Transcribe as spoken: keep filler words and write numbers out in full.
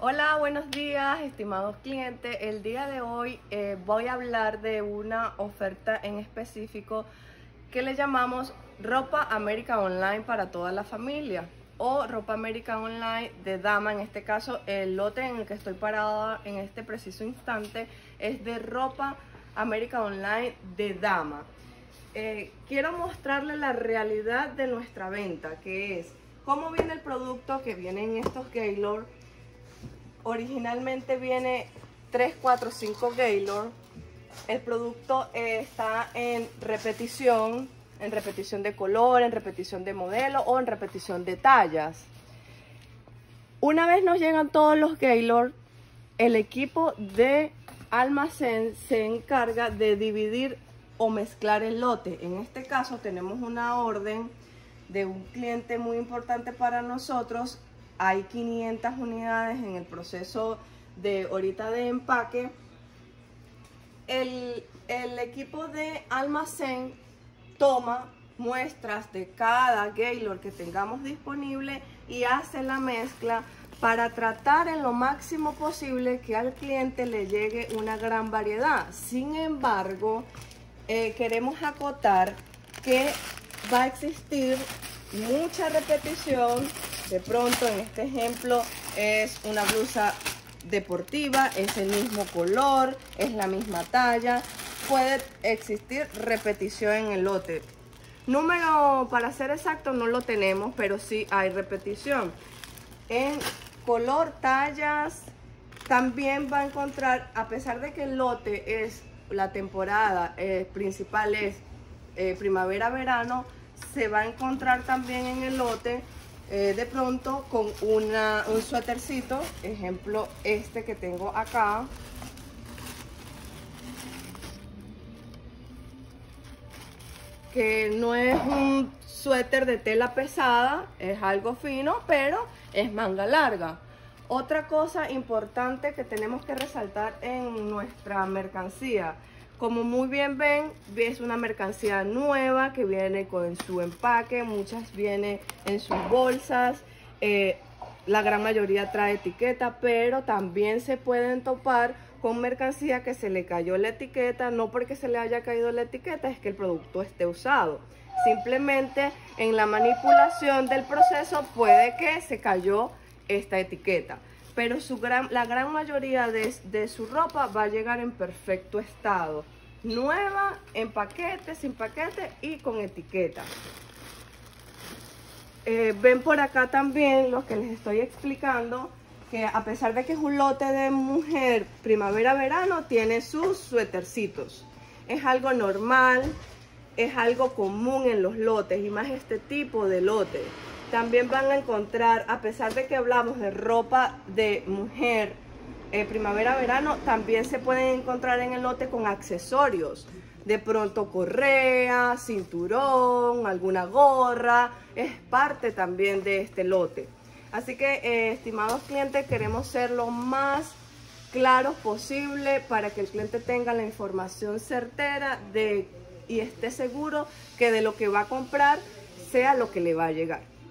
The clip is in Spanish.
Hola, buenos días, estimados clientes. El día de hoy eh, voy a hablar de una oferta en específico que le llamamos Ropa América Online para toda la familia o Ropa América Online de dama. En este caso, el lote en el que estoy parada en este preciso instante es de Ropa América Online de dama. Eh, quiero mostrarles la realidad de nuestra venta, que es cómo viene el producto, que viene en estos Gaylord. Originalmente viene tres, cuatro, cinco Gaylord. El producto eh, está en repetición, en repetición de color, en repetición de modelo o en repetición de tallas. Una vez nos llegan todos los Gaylord, el equipo de almacén se encarga de dividir o mezclar el lote. En este caso tenemos una orden de un cliente muy importante para nosotros. Hay quinientas unidades en el proceso de ahorita de empaque. El, el equipo de almacén toma muestras de cada Gaylord que tengamos disponible y hace la mezcla para tratar en lo máximo posible que al cliente le llegue una gran variedad. Sin embargo, eh, queremos acotar que va a existir mucha repetición. De pronto, en este ejemplo, es una blusa deportiva, es el mismo color, es la misma talla. Puede existir repetición en el lote. Número, para ser exacto, no lo tenemos, pero sí hay repetición. En color, tallas, también va a encontrar, a pesar de que el lote es la temporada eh, principal, es eh, primavera-verano, se va a encontrar también en el lote Eh, de pronto con una, un suétercito, ejemplo este que tengo acá, que no es un suéter de tela pesada, es algo fino, pero es manga larga. Otra cosa importante que tenemos que resaltar en nuestra mercancía, como muy bien ven, es una mercancía nueva que viene con su empaque, muchas vienen en sus bolsas, eh, la gran mayoría trae etiqueta, pero también se pueden topar con mercancía que se le cayó la etiqueta, no porque se le haya caído la etiqueta, es que el producto esté usado. Simplemente en la manipulación del proceso puede que se cayó esta etiqueta. Pero su gran, la gran mayoría de, de su ropa va a llegar en perfecto estado. Nueva, en paquete, sin paquete y con etiqueta. Eh, ven por acá también lo que les estoy explicando, que a pesar de que es un lote de mujer primavera-verano, tiene sus suétercitos. Es algo normal, es algo común en los lotes y más este tipo de lote. También van a encontrar, a pesar de que hablamos de ropa de mujer eh, primavera-verano, también se pueden encontrar en el lote con accesorios. De pronto correa, cinturón, alguna gorra, es parte también de este lote. Así que, eh, estimados clientes, queremos ser lo más claros posible para que el cliente tenga la información certera de, y esté seguro que de lo que va a comprar sea lo que le va a llegar.